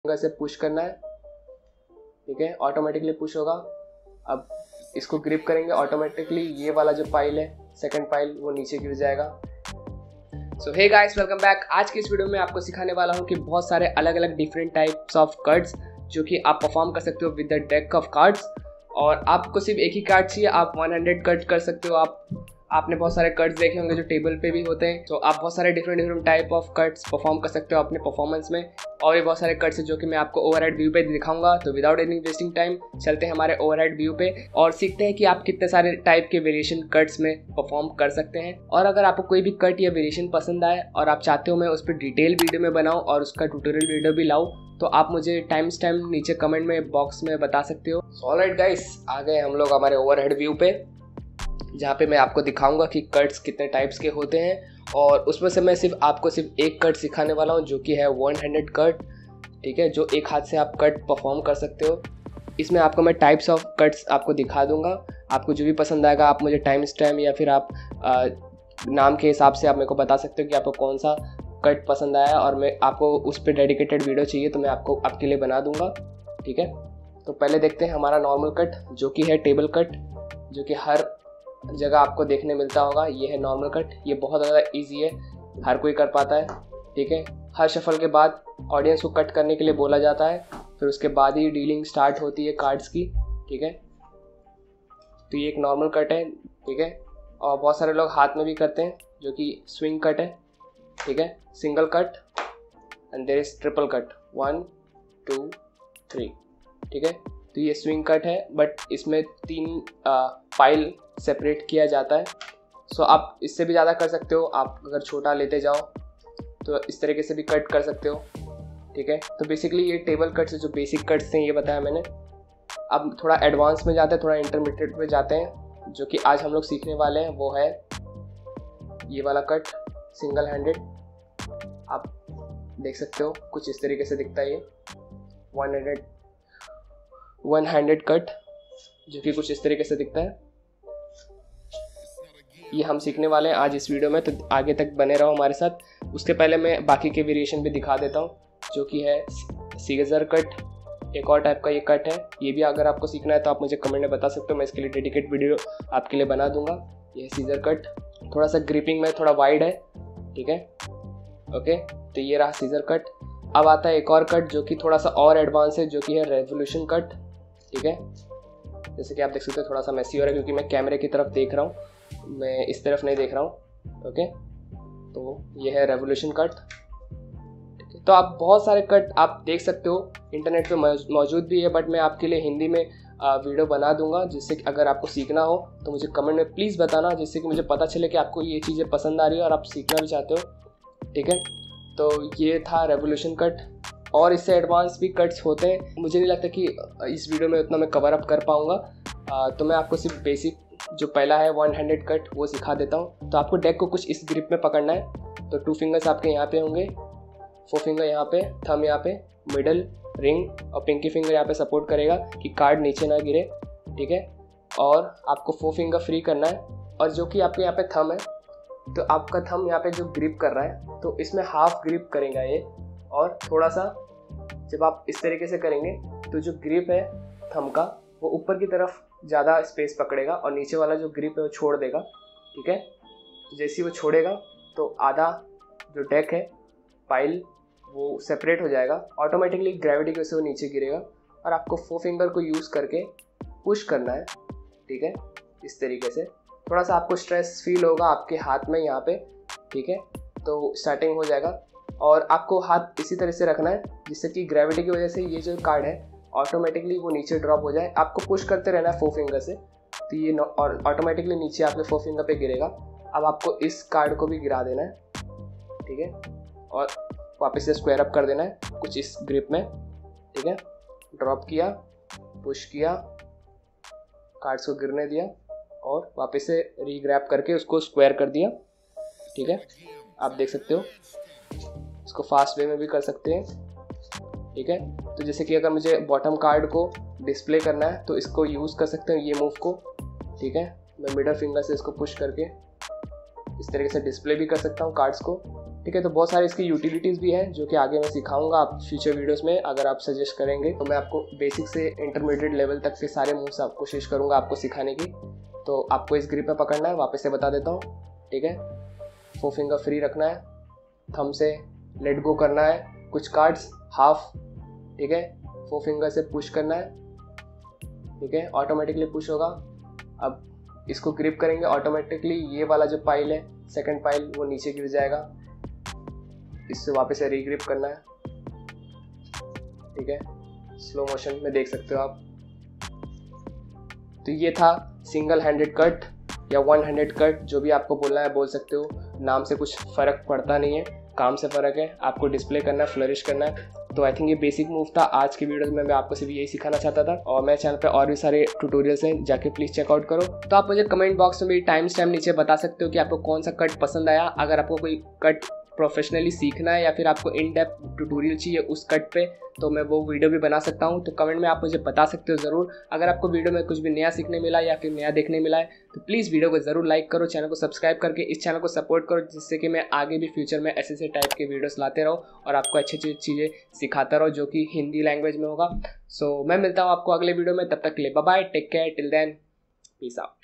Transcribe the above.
Finger से push करना है, ठीक है, ऑटोमेटिकली पुश होगा। अब इसको ग्रिप करेंगे, ऑटोमेटिकली ये वाला जो पाइल है, सेकंड पाइल, वो नीचे गिर जाएगा। So hey guys, welcome back. आज की इस वीडियो में आपको सिखाने वाला हूँ कि बहुत सारे अलग अलग डिफरेंट टाइप्स ऑफ कार्ड्स जो कि आप परफॉर्म कर सकते हो with the deck of cards. और आपको सिर्फ एक ही कार्ड चाहिए, आप 100 कट कर सकते हो। आपने बहुत सारे कट्स देखे होंगे जो टेबल पे भी होते हैं, तो आप बहुत सारे different type of cuts perform कर सकते हो अपने परफॉर्मेंस में। और भी बहुत सारे कट्स हैं जो कि मैं आपको ओवरहेड व्यू पे दिखाऊंगा। तो विदाउट एनी वेस्टिंग टाइम चलते हैं हमारे ओवरहेड व्यू पे और सीखते हैं कि आप कितने सारे टाइप के वेरिएशन कट्स में परफॉर्म कर सकते हैं। और अगर आपको कोई भी कट या वेरिएशन पसंद आए और आप चाहते हो मैं उस पर डिटेल वीडियो में बनाऊँ और उसका ट्यूटोरियल वीडियो भी लाऊँ, तो आप मुझे टाइम स्टैम्प नीचे कमेंट में बॉक्स में बता सकते हो। ऑलराइट गाइस, आ गए हम लोग हमारे ओवरहेड व्यू पे, जहाँ पे मैं आपको दिखाऊंगा कि कट्स कितने टाइप्स के होते हैं। और उसमें से मैं आपको सिर्फ एक कट सिखाने वाला हूँ जो कि है 100 कट, ठीक है, जो एक हाथ से आप कट परफॉर्म कर सकते हो। इसमें आपको मैं टाइप्स ऑफ कट्स आपको दिखा दूंगा। आपको जो भी पसंद आएगा आप मुझे टाइम स्टैम्प या फिर आप नाम के हिसाब से आप मेरे को बता सकते हो कि आपको कौन सा कट पसंद आया, और मैं आपको उस पर डेडिकेटेड वीडियो चाहिए तो मैं आपके लिए बना दूंगा, ठीक है। तो पहले देखते हैं हमारा नॉर्मल कट जो कि है टेबल कट, जो कि हर जगह आपको देखने मिलता होगा। ये है नॉर्मल कट। ये बहुत ज़्यादा इजी है, हर कोई कर पाता है, ठीक है। हर शफल के बाद ऑडियंस को कट करने के लिए बोला जाता है, फिर उसके बाद ही डीलिंग स्टार्ट होती है कार्ड्स की, ठीक है। तो ये एक नॉर्मल कट है, ठीक है। और बहुत सारे लोग हाथ में भी करते हैं जो कि स्विंग कट है, ठीक है। Single cut and there is triple cut, 1 2 3, ठीक है। तो ये स्विंग कट है, बट इसमें 3 पाइल सेपरेट किया जाता है। सो आप इससे भी ज़्यादा कर सकते हो। आप अगर छोटा लेते जाओ तो इस तरीके से भी कट कर सकते हो, ठीक है। तो बेसिकली ये टेबल कट्स, जो बेसिक कट्स हैं, ये बताया मैंने। अब थोड़ा एडवांस में जाते हैं, थोड़ा इंटरमीडिएट में जाते हैं, जो कि आज हम लोग सीखने वाले हैं। वो है ये वाला कट, सिंगल हैंडेड। आप देख सकते हो कुछ इस तरीके से दिखता है ये 1 हैंडेड कट, जो कि कुछ इस तरीके से दिखता है। ये हम सीखने वाले हैं आज इस वीडियो में, तो आगे तक बने रहो हमारे साथ। उसके पहले मैं बाकी के वेरिएशन भी दिखा देता हूँ, जो कि है सीजर कट। एक और टाइप का ये कट है। ये भी अगर आपको सीखना है तो आप मुझे कमेंट में बता सकते हो, मैं इसके लिए डेडिकेट वीडियो आपके लिए बना दूंगा। ये सीजर कट थोड़ा सा ग्रिपिंग में थोड़ा वाइड है, ठीक है, ओके। तो ये रहा सीजर कट। अब आता है एक और कट जो कि थोड़ा सा और एडवांस है, जो कि है रेवोल्यूशन कट, ठीक है। जैसे कि आप देख सकते हो थोड़ा सा मैसी हो रहा है क्योंकि मैं कैमरे की तरफ देख रहा हूँ, मैं इस तरफ नहीं देख रहा हूँ, ओके। तो ये है रेवोल्यूशन कट, ठीक है। तो आप बहुत सारे कट आप देख सकते हो, इंटरनेट पे मौजूद भी है, बट मैं आपके लिए हिंदी में वीडियो बना दूंगा, जिससे कि अगर आपको सीखना हो तो मुझे कमेंट में प्लीज़ बताना, जिससे कि मुझे पता चले कि आपको ये चीज़ें पसंद आ रही है और आप सीखना भी चाहते हो, ठीक है। तो ये था रेवोल्यूशन कट। और इससे एडवांस भी कट्स होते हैं। मुझे नहीं लगता कि इस वीडियो में उतना मैं कवर अप कर पाऊँगा, तो मैं आपको सिर्फ बेसिक जो पहला है 1 हैंडेड कट वो सिखा देता हूँ। तो आपको डेक को कुछ इस ग्रिप में पकड़ना है। तो 2 फिंगर्स आपके यहाँ पे होंगे, 4 फिंगर यहाँ पे, थंब यहाँ पे, मिडल रिंग और पिंकी फिंगर यहाँ पे सपोर्ट करेगा कि कार्ड नीचे ना गिरे, ठीक है। और आपको 4 फिंगर फ्री करना है, और जो कि आपके यहाँ पे थंब है, तो आपका थंब यहाँ पे जो ग्रिप कर रहा है, तो इसमें हाफ ग्रिप करेगा ये। और थोड़ा सा जब आप इस तरीके से करेंगे तो जो ग्रिप है थंब का वो ऊपर की तरफ ज़्यादा स्पेस पकड़ेगा और नीचे वाला जो ग्रिप है वो छोड़ देगा, ठीक है। तो जैसे ही वो छोड़ेगा तो आधा जो डेक है पाइल वो सेपरेट हो जाएगा, ऑटोमेटिकली ग्रेविटी की वजह से वो नीचे गिरेगा। और आपको 4 फिंगर को यूज़ करके पुश करना है, ठीक है, इस तरीके से। थोड़ा सा आपको स्ट्रेस फील होगा आपके हाथ में यहाँ पे, ठीक है। तो स्टार्टिंग हो जाएगा और आपको हाथ इसी तरह से रखना है जिससे कि ग्रेविटी की वजह से ये जो कार्ड है ऑटोमेटिकली वो नीचे ड्रॉप हो जाए। आपको पुश करते रहना है 4 फिंगर से, तो ये और ऑटोमेटिकली नीचे आपके 4 फिंगर पे गिरेगा। अब आपको इस कार्ड को भी गिरा देना है, ठीक है, और वापस से स्क्वायर अप कर देना है कुछ इस ग्रिप में, ठीक है। ड्रॉप किया, पुश किया, कार्ड्स को गिरने दिया और वापस से रीग्रैप करके उसको स्क्वायर कर दिया, ठीक है। आप देख सकते हो, इसको फास्ट वे में भी कर सकते हैं, ठीक है। तो जैसे कि अगर मुझे बॉटम कार्ड को डिस्प्ले करना है तो इसको यूज़ कर सकते हैं, ये मूव को, ठीक है। मैं मिडल फिंगर से इसको पुश करके इस तरीके से डिस्प्ले भी कर सकता हूँ कार्ड्स को, ठीक है। तो बहुत सारी इसकी यूटिलिटीज़ भी हैं जो कि आगे मैं सिखाऊंगा आप फ्यूचर वीडियोस में। अगर आप सजेस्ट करेंगे तो मैं आपको बेसिक से इंटरमीडिएट लेवल तक के सारे मूव्स आप कोशिश करूंगा आपको सिखाने की। तो आपको इस ग्रिप पे पकड़ना है, वापस से बता देता हूँ, ठीक है। 4 फिंगर फ्री रखना है, थंब से लेट गो करना है, कुछ कार्ड्स हाफ, ठीक है। 4 फिंगर से पुश करना है, ठीक है, ऑटोमेटिकली पुश होगा। अब इसको ग्रिप करेंगे ऑटोमेटिकली, ये वाला जो पाइल है सेकंड पाइल वो नीचे गिर जाएगा, इससे वापस से रीग्रिप करना है, ठीक है। स्लो मोशन में देख सकते हो आप। तो ये था सिंगल हैंडेड कट या वन हैंडेड कट, जो भी आपको बोलना है बोल सकते हो, नाम से कुछ फ़र्क पड़ता नहीं है, काम से फ़र्क है, आपको डिस्प्ले करना है, फ्लरिश करना है। तो आई थिंक ये बेसिक मूव था आज की वीडियो में, मैं आपको सिर्फ यही सिखाना चाहता था। और मेरे चैनल पे और भी सारे ट्यूटोरियल्स हैं, जाके प्लीज़ चेकआउट करो। तो आप मुझे कमेंट बॉक्स में भी टाइम स्टैम्प नीचे बता सकते हो कि आपको कौन सा कट पसंद आया। अगर आपको कोई कट प्रोफेशनली सीखना है या फिर आपको इन डेप्थ ट्यूटोरियल चाहिए उस कट पे, तो मैं वो वीडियो भी बना सकता हूँ। तो कमेंट में आप मुझे बता सकते हो ज़रूर। अगर आपको वीडियो में कुछ भी नया सीखने मिला या फिर नया देखने मिला है तो प्लीज़ वीडियो को ज़रूर लाइक करो, चैनल को सब्सक्राइब करके इस चैनल को सपोर्ट करो, जिससे कि मैं आगे भी फ्यूचर में ऐसे टाइप के वीडियोस लाते रहूँ और आपको अच्छी अच्छी चीज़ें सिखाता रहूँ जो कि हिंदी लैंग्वेज में होगा। सो मैं मिलता हूँ आपको अगले वीडियो में, तब तक के लिए bye bye, take care, till then, peace out.